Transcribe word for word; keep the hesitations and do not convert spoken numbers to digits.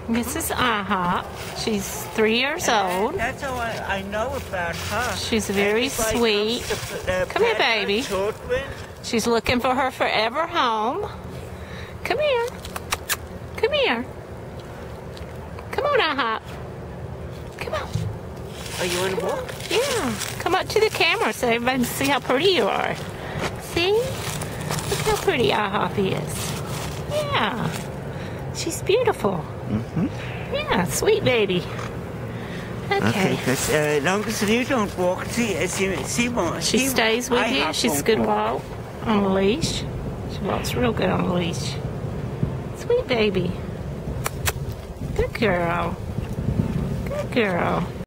This is Aha. She's three years And old. That's all I, I know about her. She's very And like sweet. the- the Come here, pet baby. children. She's looking for her forever home. Come here. Come here. Come on, Aha. Come on. Are you on a walk? Yeah. Come up to the camera so everybody can see how pretty you are. See? Look how pretty Aha is. Yeah. She's beautiful. Mm-hmm. Yeah, sweet baby. Okay. Okay, because uh, as long as you don't walk, see, uh, see, see more. She see, stays with I you. have She's one good walk. walk on a leash. She walks real good on a leash. Sweet baby. Good girl. Good girl.